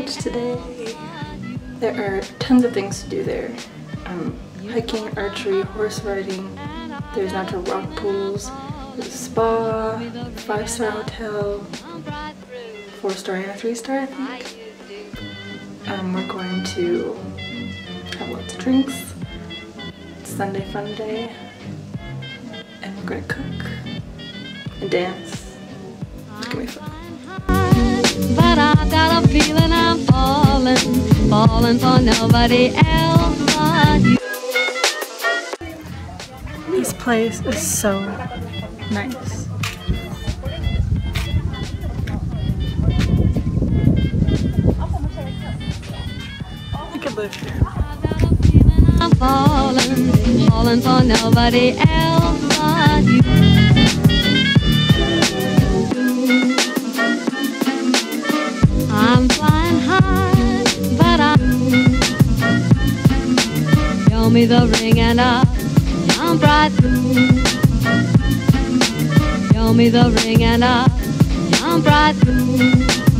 Lodge today. There are tons of things to do there. Hiking, archery, horse riding. There's natural rock pools. There's a spa, 5-star hotel, 4-star and a 3-star, I think. We're going to have lots of drinks. It's Sunday fun day. And we're going to cook and dance. It's going to be fun. But I've got a feeling I'm falling for nobody else but you. This place is so nice. I could live here. I'm falling for nobody else but you. I'm flying high, but show me the ring and I'll jump right through. Show me the ring and I'll jump right through.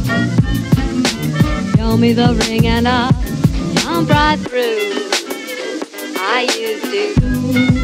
Show me the ring and I'll jump right through. I used to.